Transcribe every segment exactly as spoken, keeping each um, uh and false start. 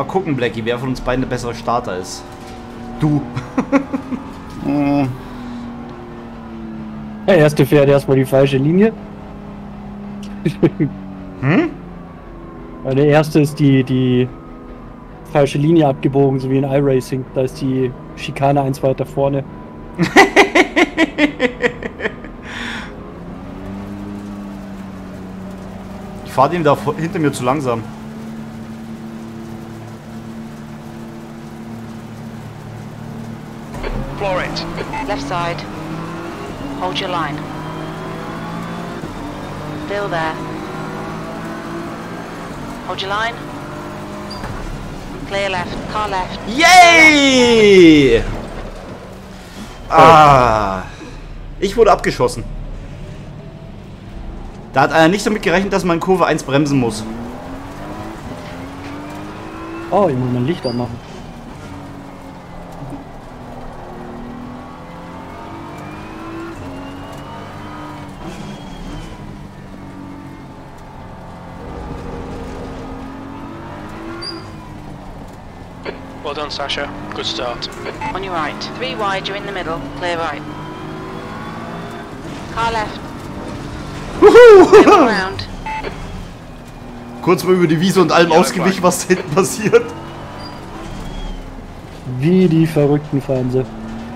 gucken, Blackie, wer von uns beiden der bessere Starter ist. Du. hm. Der erste fährt erstmal die falsche Linie. Hm? Der erste ist die, die falsche Linie abgebogen, so wie in iRacing. Da ist die Schikane eins weiter vorne. Ich fahre dem da hinter mir zu langsam. Floor it. Left side. Hold your line. Still there. Hold your line. Clear left. Car left. Yay! Ah. Ich wurde abgeschossen. Da hat einer nicht damit gerechnet, dass man in Kurve eins bremsen muss. Oh, ich muss mein Licht anmachen. Well done, Sasha. Good start. On your right. Three wide, you're in the middle. Clear right. Car left. Clear around. Kurz mal über die Wiese und allem ausgewichen, was da hinten passiert. Wie die Verrückten fahren sie.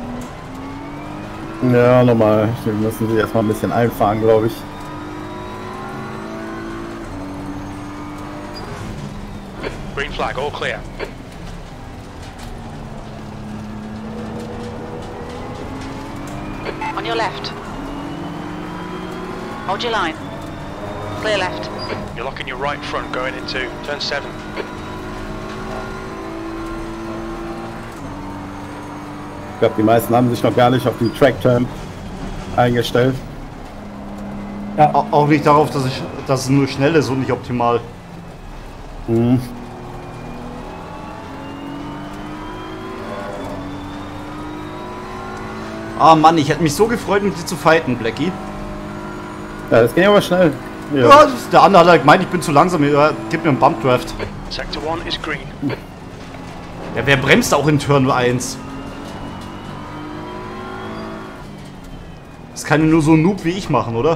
Ja, nochmal. Wir müssen sie erstmal ein bisschen einfahren, glaube ich. Green flag, all clear. On your left. Hold your line. Clear left. You're locking your right front going into turn seven. Ich glaube, die meisten haben sich noch gar nicht auf die Track-Turn eingestellt. Ja. Auch nicht darauf, dass, ich, dass es nur schnell ist und nicht optimal. Mhm. Ah Mann, ich hätte mich so gefreut, mit dir zu fighten, Blackie. Ja, das ging aber schnell. Ja. Ja, das ist, der andere hat halt gemeint, ich bin zu langsam. Ja, gib mir einen Bumpdraft. Sector one is green. Ja, wer bremst auch in Turn eins? Das kann ja nur so ein Noob wie ich machen, oder?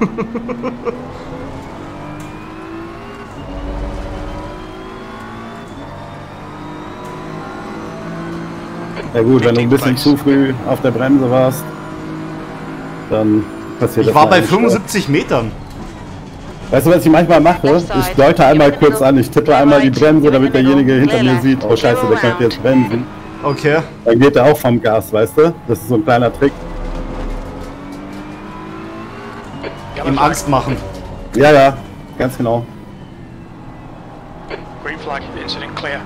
Ja gut, wenn du ein bisschen zu früh auf der Bremse warst, dann passiert das. Ich war bei eigentlich fünfundsiebzig Metern. Weißt du, was ich manchmal mache? Ich deute einmal kurz an, ich tippe einmal die Bremse, damit derjenige hinter mir sieht, oh scheiße, der könnte jetzt bremsen. Okay. Dann geht er auch vom Gas, weißt du? Das ist so ein kleiner Trick. Ihm Angst machen. Ja, ja, ganz genau. Green flag, incident clear.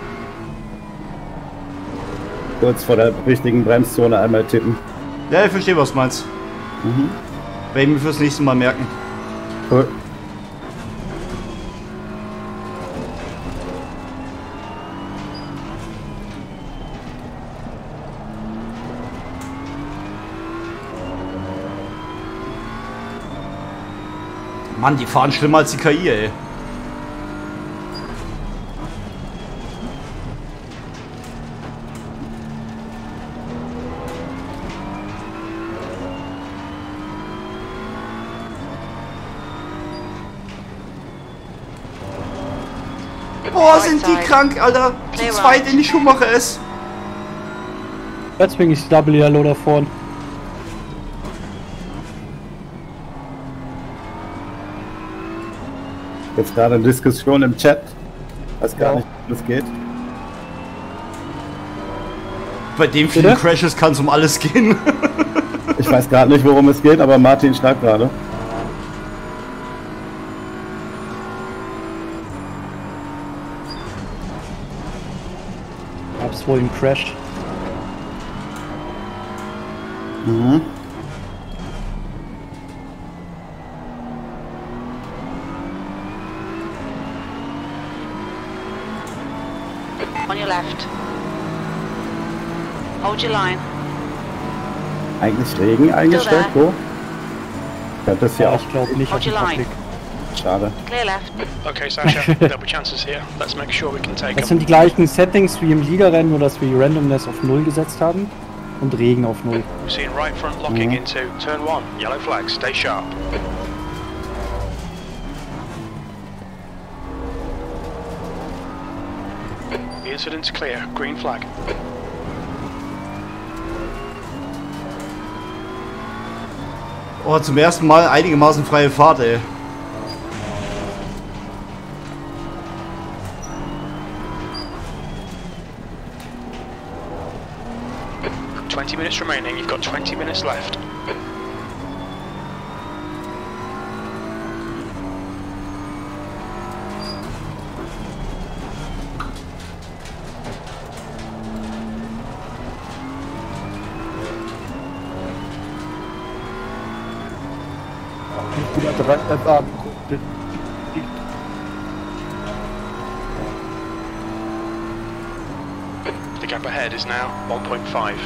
Kurz vor der richtigen Bremszone einmal tippen. Ja, ich verstehe, was du meinst. Mhm. Werde ich mir fürs nächste Mal merken. Cool. Mann, die fahren schlimmer als die K I, ey. Boah, sind die krank, Alter. Zu zweit in die Schuhmacher ist. Jetzt bin ich Double Yellow da vorne. Jetzt gerade eine Diskussion im Chat. Weiß gar Ja. nicht, wie das geht. Bei dem vielen Bitte? Crashes kann es um alles gehen. Ich weiß gerade nicht, worum es geht, aber Martin schreibt gerade. Hab's wohl im Crash. Mhm. On your left. Hold your line. Eigentlich Regen eingestellt, wo? Könnte es hier Ja, auch. ich glaube nicht auf Hold dem your line. Public. Schade. Clear left. Okay, Sasha, there'll be chances here. Let's make sure we can take Das them. sind die gleichen Settings wie im Ligarennen, nur dass wir die Randomness auf null gesetzt haben und Regen auf null. We're seeing right front locking Mhm. into turn one. Yellow flag, stay sharp. The incident's clear. Green flag. Oh, zum ersten Mal einigermaßen freie Fahrt, ey. twenty minutes remaining. You've got twenty minutes left. Wieder direkt das ab. The gap ahead is now one point five.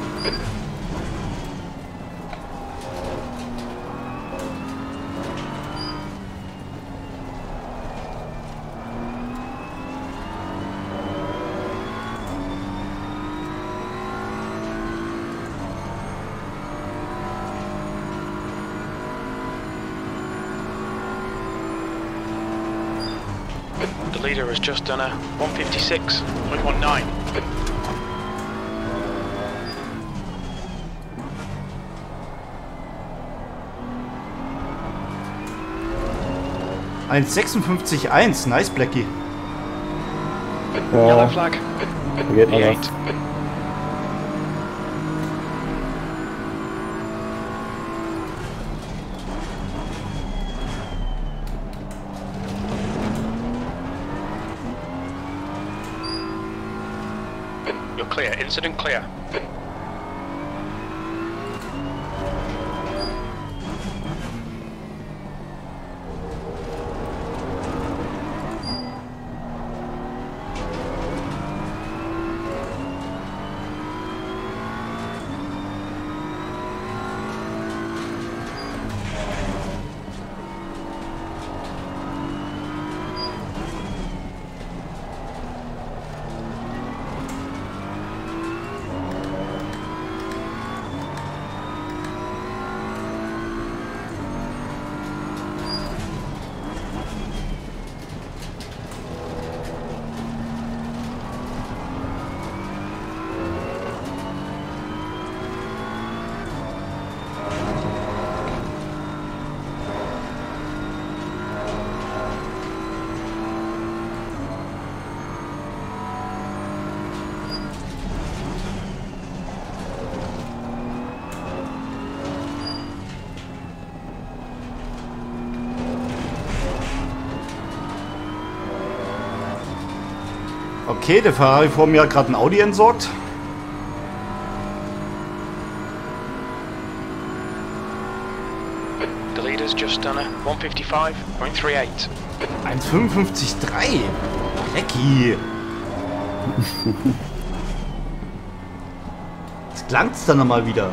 The leader has just done a one fifty-six point one nine. eins sechsundfünfzig eins, nice Blackie. Yellow Ja, flag. da geht noch E was. eight. You're clear. Incident clear. Okay, der Ferrari vor mir hat gerade ein Audi entsorgt. The leader's just done a one fifty-five point three eight. eins fünfundfünfzig Komma drei. Lecky. Jetzt klangt's dann nochmal wieder.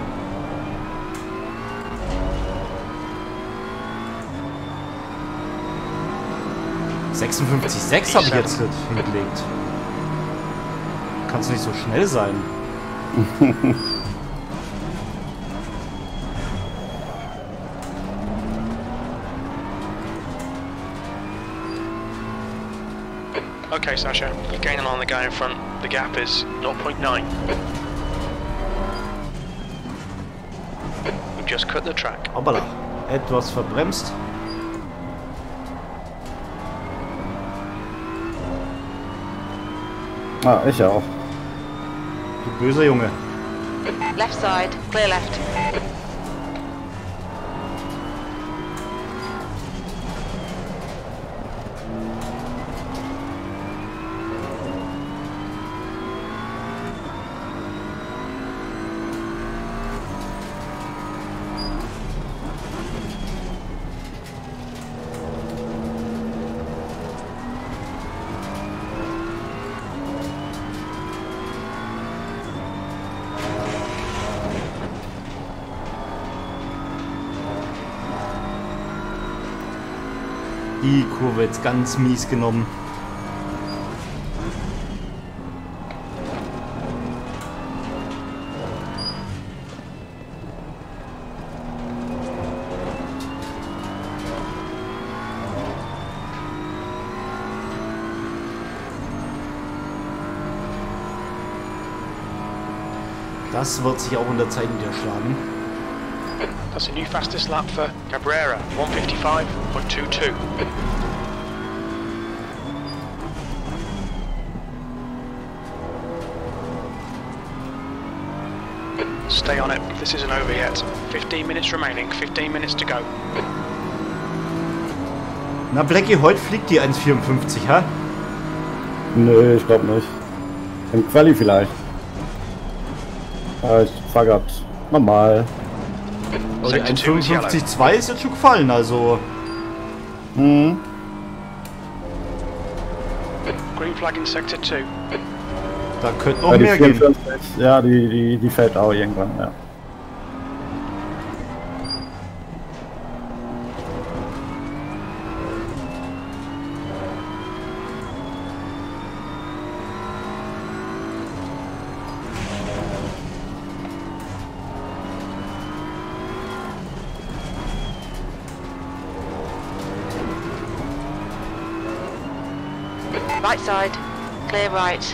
sechsundfünfzig Komma sechs habe ich jetzt hingelegt. Kannst nicht so schnell sein. Okay, Sasha, you're gaining on the guy in front. The gap is zero point nine. We've just cut the track. Hoppala. Etwas verbremst. Ah, ich auch. Du böser Junge. Left side, clear left. Die Kurve jetzt ganz mies genommen. Das wird sich auch in der Zeit niederschlagen. That's a new fastest lap for Cabrera, one fifty-five point two two. Stay on it, this isn't over yet. fifteen minutes remaining, fifteen minutes to go. Na Blackie, heute fliegt die eins vierundfünfzig, ha? Nö, ich glaube nicht. Im Quali vielleicht. Äh, ich fahr grad normal. Aber die eins fünfundfünfzig Komma zwei ist jetzt schon gefallen, also. Mhm. Green flag in sector two. Da könnte noch Ja, die mehr gehen. vierundvierzig, ja, die, die, die fällt auch irgendwann, ja. Right side, clear right.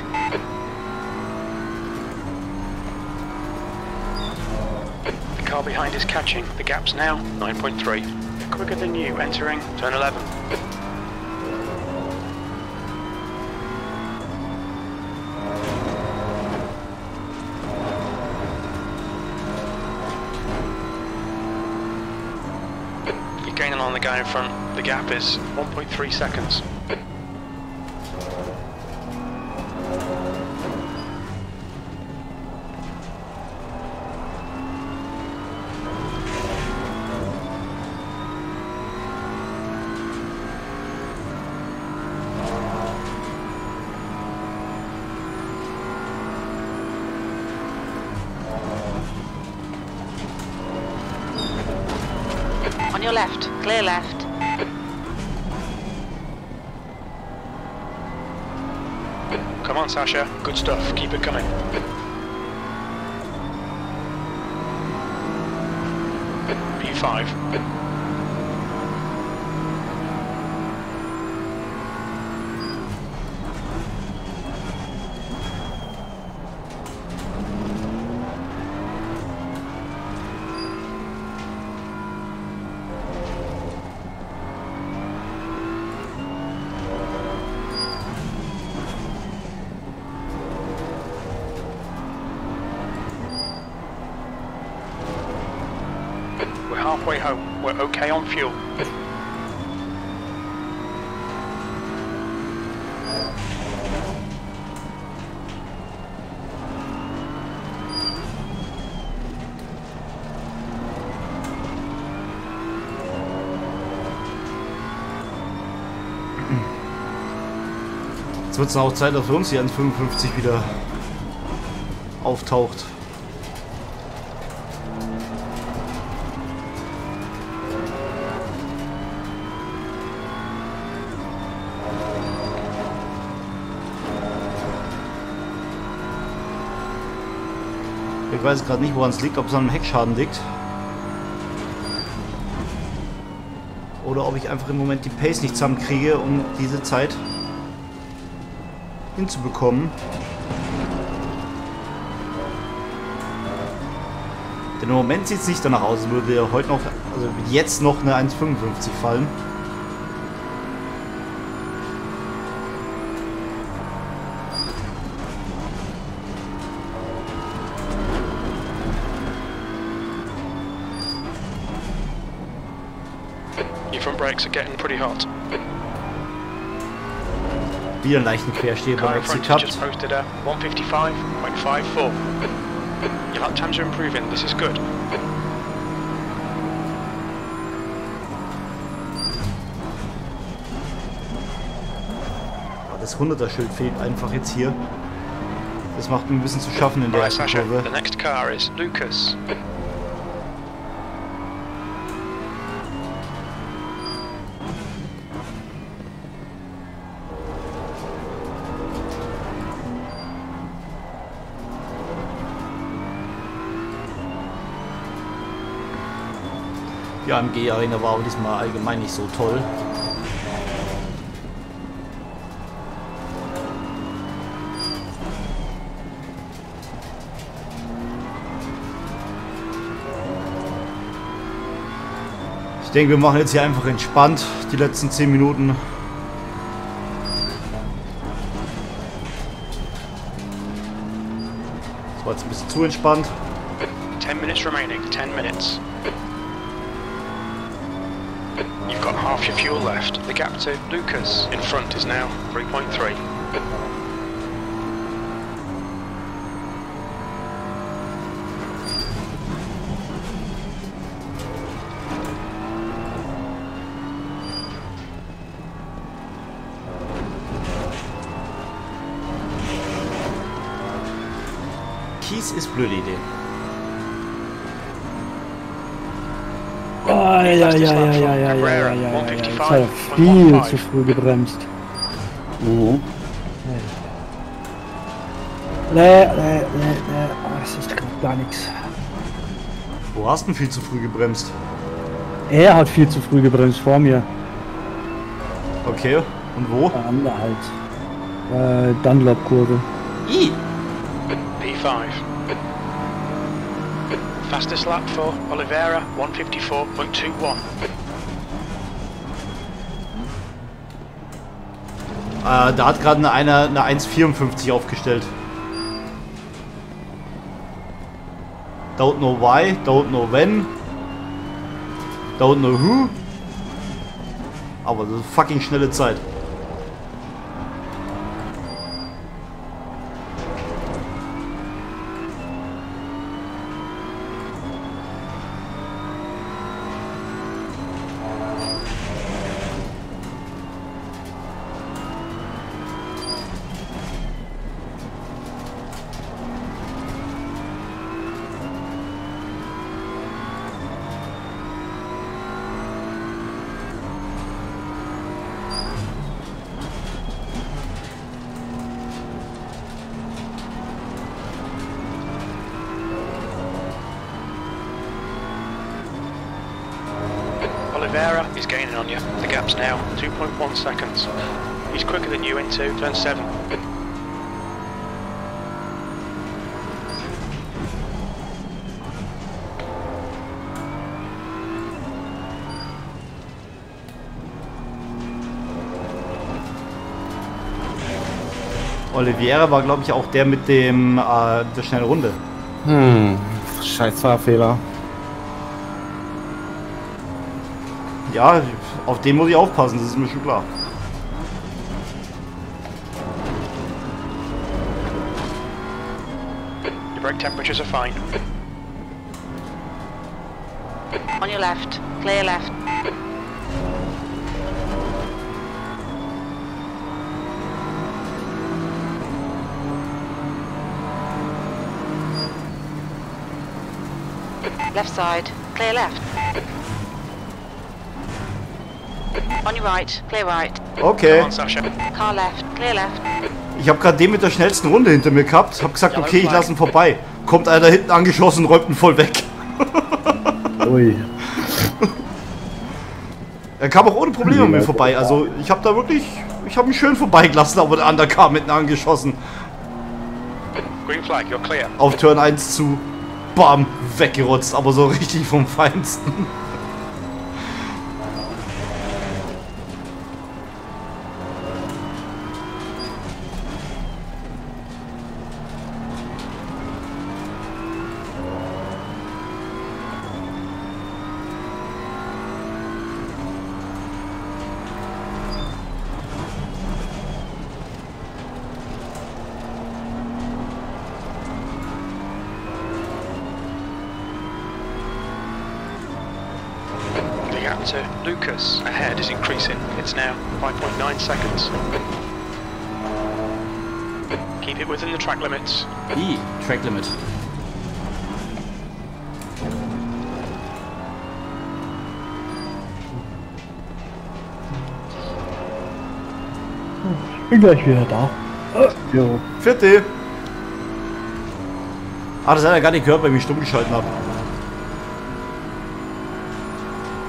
The car behind is catching. The gap's now nine point three. Quicker than you, entering turn eleven. You're gaining on the guy in front. The gap is one point three seconds. On your left, clear left. Come on, Sasha. Good stuff. Keep it coming. P five. We're halfway home. We're okay on fuel. Jetzt wird es auch Zeit, dass für uns die eins fünfundfünfzig wieder auftaucht. Ich weiß gerade nicht, woran es liegt, ob es an einem Heckschaden liegt. Oder ob ich einfach im Moment die Pace nicht zusammenkriege, um diese Zeit hinzubekommen. Denn im Moment sieht es nicht danach aus, als würde heute noch, also jetzt noch eine eins fünfundfünfzig fallen. Your front brakes are getting pretty hot. Wieder einen leichten Quersteher beim Car in Exit front has gehabt. just posted a one fifty-five point five four. Your lap times are improving. This is good. Das hunderter-Schild fehlt einfach jetzt hier. Das macht mir ein bisschen zu schaffen in der Alright, ersten Sasha. Kurve. The next car is Lucas. Die A M G-Arena war aber diesmal allgemein nicht so toll. Ich denke, wir machen jetzt hier einfach entspannt die letzten zehn Minuten. Das war jetzt ein bisschen zu entspannt. ten minutes remaining, ten minutes. You've got half your fuel left. The gap to Lucas in front is now three point three. Kies ist blöde Idee. Oh, ja, ja, ja, ja, ja, ja, ja, ja, ja, ja. Jetzt hat er viel zu früh gebremst. Mhm. Nee, nee, nee, nee. Oh, das ist gerade gar nichts. Wo hast du denn viel zu früh gebremst? Er hat viel zu früh gebremst vor mir. Okay, und wo? Am halt. Äh, Dunlop-Kurve. I. P five. Fastest lap for Oliveira, one fifty-four point two one. Äh, da hat gerade eine, eine eins vierundfünfzig aufgestellt. Don't know why, don't know when, don't know who. Aber das ist fucking schnelle Zeit. Oliveira is gaining on you. The gap's now two point one seconds. He's quicker than you into turn seven. Oliveira war, glaube ich, auch der mit dem äh, der schnellen Runde. Hm, scheiß Fahrfehler. Ja, auf den muss ich aufpassen, das ist mir schon klar. Your brake temperatures are fine. On your left. Clear left. Left side. Clear left. On your right. Clear right. Okay. Come on, Sasha. Car left. Clear left. Ich habe gerade den mit der schnellsten Runde hinter mir gehabt. Hab gesagt, okay, ich lasse ihn vorbei. Kommt einer hinten angeschossen, räumt ihn voll weg. Ui. Er kam auch ohne Probleme an mir vorbei. Also ich habe da wirklich, ich habe ihn schön vorbeigelassen, aber der andere kam mitten angeschossen. Green flag, you're clear. Auf Turn eins zu. Bam, weggerotzt, aber so richtig vom Feinsten. To Lucas ahead is increasing. It's now five point nine seconds. Keep it within the track limits. I, Track Limit. Bin gleich wieder da. Jo. Vierte. Ah, das hat er gar nicht gehört, weil ich mich stumm geschalten habe.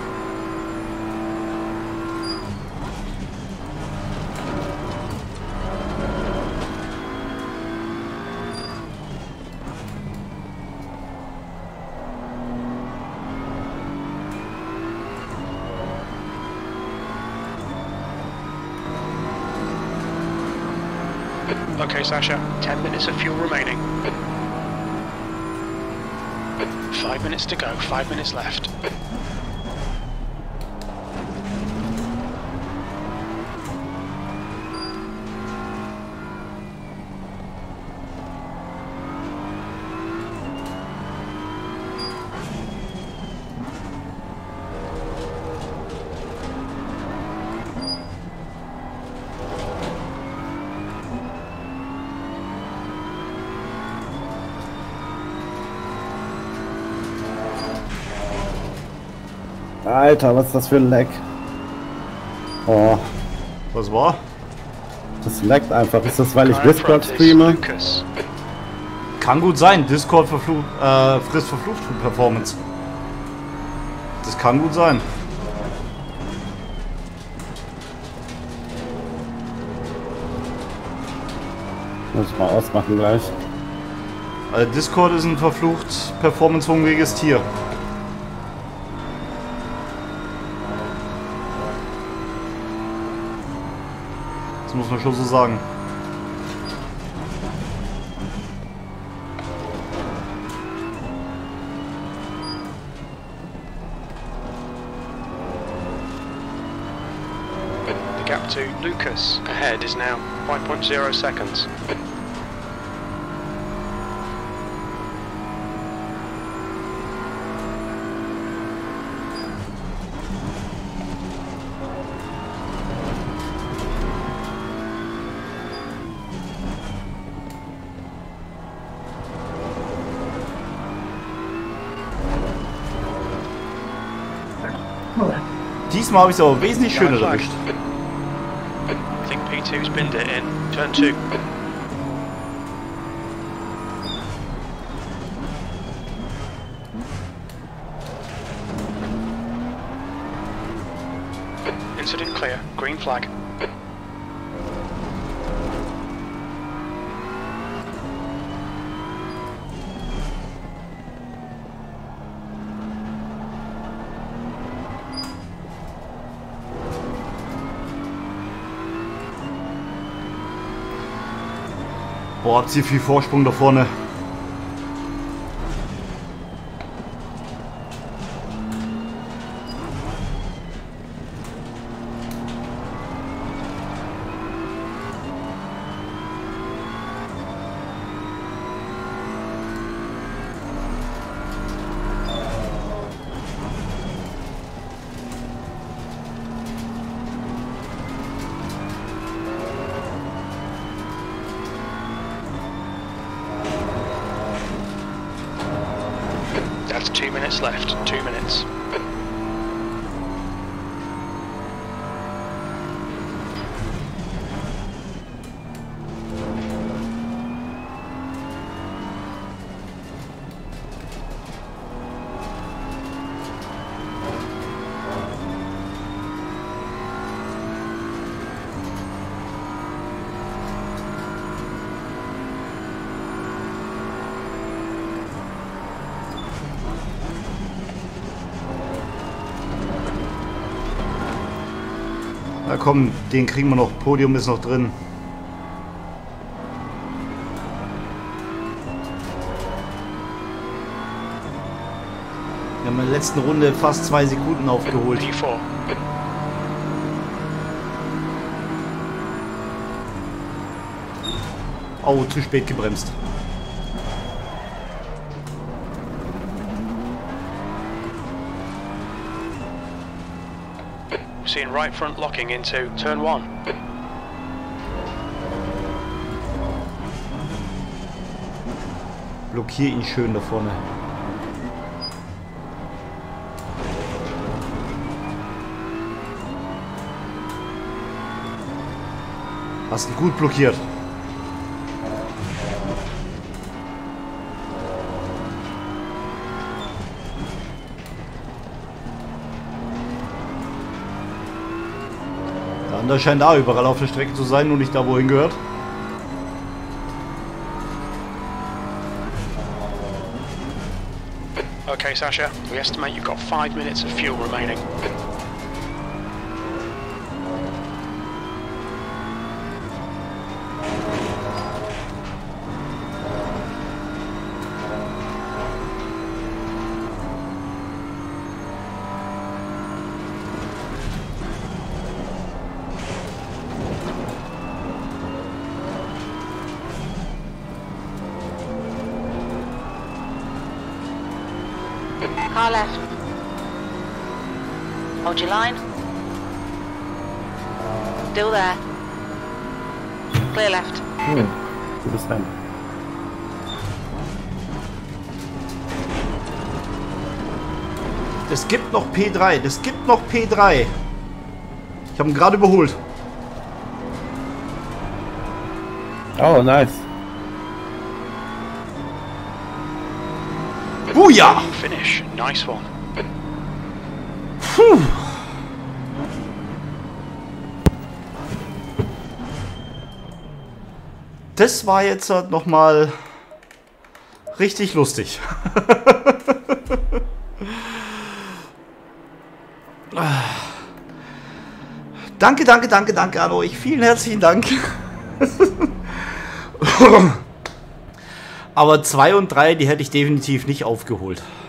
Okay, Sasha, ten minutes of fuel remaining. Five minutes to go, five minutes left. Alter, was ist das für ein Lag? Oh, Was war? das laggt einfach. Ist das, weil ich Car in Discord front is streame? Lucas. Kann gut sein. Discord verfluch, äh, frisst verflucht Performance. Das kann gut sein. Muss ich mal ausmachen gleich. Also Discord ist ein verflucht performance-hungriges Tier. Das muss man schon so sagen. The gap to Lucas ahead is now five point zero seconds. Diesmal habe ich es aber wesentlich schöner Flag. erwischt. I think P two's binned it in turn two. Incident clear, green flag. Boah, habt ihr viel Vorsprung da vorne. That's two minutes left, two minutes. Na komm, den kriegen wir noch. Podium ist noch drin. Wir haben in der letzten Runde fast zwei Sekunden aufgeholt. P four. Oh, zu spät gebremst. Seeing right front locking into turn one. Blockier ihn schön da vorne. Hast ihn gut blockiert. Der andere scheint da überall auf der Strecke zu sein, nur nicht da, wohin gehört. Okay, Sasha, we estimate you've got five minutes of fuel remaining. Car left. Hold your line. Still there. Clear left. Hm, gutes Rennen. Es gibt noch P drei. Es gibt noch P drei. Ich habe ihn gerade überholt. Oh, nice. Buja! Finish. Nice one. Puh. Das war jetzt halt noch mal richtig lustig. Danke, danke, danke, danke an euch. Vielen herzlichen Dank. Aber zwei und drei, die hätte ich definitiv nicht aufgeholt.